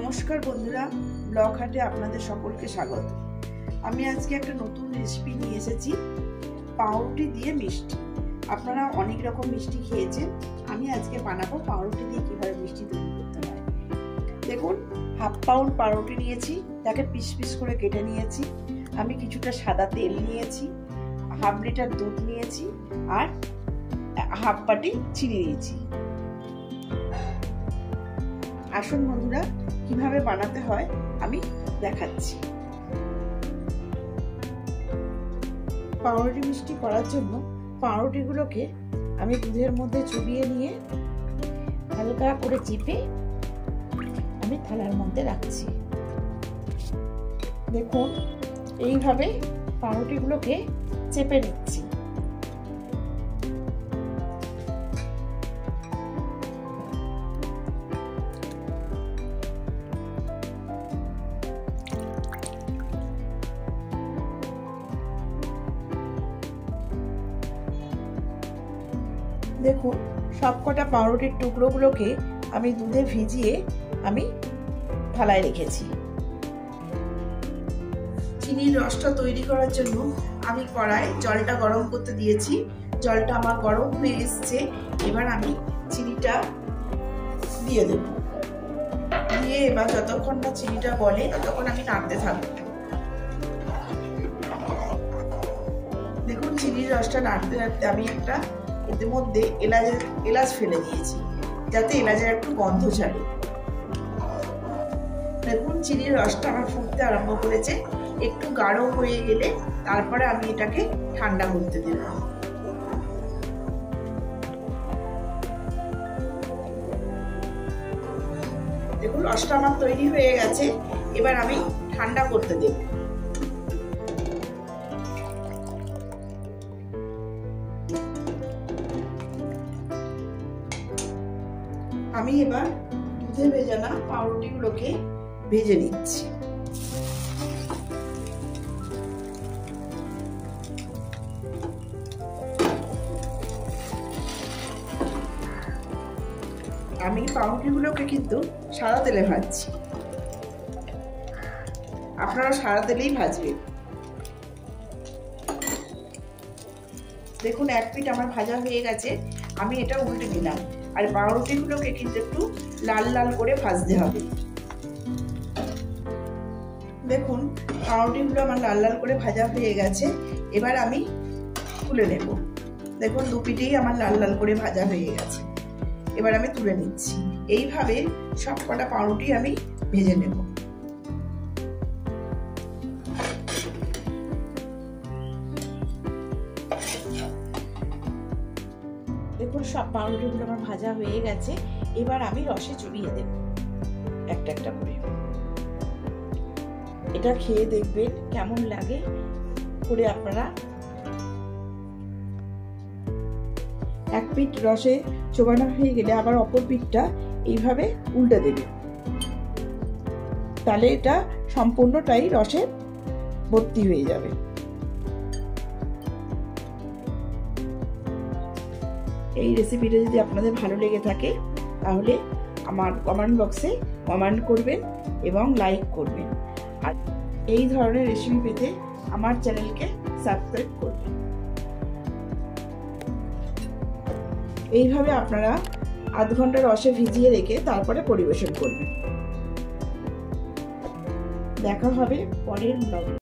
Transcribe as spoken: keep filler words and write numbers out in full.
নমস্কার বন্ধুরা, ব্লগ হাটে আপনাদের সকলকে স্বাগত। আমি আজকে একটা নতুন রেসিপি নিয়ে এসেছি, পাউরুটি দিয়ে মিষ্টি। আপনারা অনেক রকম মিষ্টি খেয়েছেন, আমি আজকে বানাবো পাউরুটি দিয়ে কিভাবে মিষ্টি তৈরি করতে হয়। দেখুন, হাফ পাউন্ড পাউরুটি নিয়েছি, তাকে পিস পিস করে কেটে নিয়েছি। আমি কিছুটা সাদা তেল নিয়েছি, হাফ লিটার দুধ নিয়েছি, আর হাফ বাটি চিনি নিয়েছি। আসুন বন্ধুরা, কিভাবে বানাতে হয় আমি দেখাচ্ছি। পাউরুটি মিষ্টি করার জন্য পাউরুটিগুলোকে আমি দুধের মধ্যে চুবিয়ে নিয়ে হালকা করে চিপে আমি থালার মধ্যে রাখছি। দেখুন, এইভাবে পাউরুটিগুলোকে চেপে নিচ্ছি। দেখুন, সবকটা পাউরুটির টুকরোগুলোকে আমি দুধে ভিজিয়ে আমি থালায় রেখেছি। চিনির রসটা তৈরি করার জন্য আমি কড়াই জলটা গরম করতে দিয়েছি। জলটা আমার গরম হয়ে এসছে, এবার আমি চিনিটা দিয়ে দেব। দিয়ে এবার যতক্ষণ না চিনিটা গলে ততক্ষণ আমি নাড়তে থাকবো। দেখুন, চিনির রসটা নাড়তে নাড়তে আমি একটা এর মধ্যে এলাচের এলাচ ফেলে দিয়েছি, যাতে এলাচের একটু গন্ধ ছাড়ে। দেখুন, চিনির রসটা আমার ফুটতে আরম্ভ করেছে। একটু গাঢ় হয়ে গেলে তারপরে আমি এটাকে ঠান্ডা করতে দেব। দেখুন, রসটা আমার তৈরি হয়ে গেছে, এবার আমি ঠান্ডা করতে দেব। আমি এবার দুধে ভেজানো পাউরুটিগুলোকে ভেজে নিচ্ছি। আমি পাউরুটিগুলোকে কিন্তু সাদা তেলে ভাজছি, আপনারা সাদা তেলেই ভাজবেন। দেখুন, এক পিঠ আমার ভাজা হয়ে গেছে, আমি এটা উল্টে দিলাম। আর পাউরুটিগুলোকে কিন্তু একটু লাল লাল করে ভাজতে হবে। দেখুন, পাউরুটিগুলো আমার লাল লাল করে ভাজা হয়ে গেছে, এবার আমি তুলে নেব। দেখুন, দু পিঠেই আমার লাল লাল করে ভাজা হয়ে গেছে, এবার আমি তুলে নিচ্ছি। এইভাবে সব কটা পাউরুটি আমি ভেজে নেব। দেখুন, সব পাউরুটিগুলো আমার ভাজা হয়ে গেছে, এবার আমি রসে চুবিয়ে দেব একটা একটা করে। এটা খেয়ে দেখবেন কেমন লাগে করে আপনারা। এক পিঠ রসে চোবানো হয়ে গেলে আবার অপর পিঠটা এইভাবে উল্টে দেবে, তাহলে এটা সম্পূর্ণটাই রসে ভর্তি হয়ে যাবে। এই রেসিপিটা যদি আপনাদের ভালো লেগে থাকে তাহলে আমার কমেন্ট বক্সে কমেন্ট করবেন এবং লাইক করবেন। আর এই ধরনের রেসিপি পেতে আমার চ্যানেলকে সাবস্ক্রাইব করবেন। এইভাবে আপনারা আধ ঘন্টা রসে ভিজিয়ে রেখে তারপরে পরিবেশন করবেন। দেখা হবে পরের ব্লগে।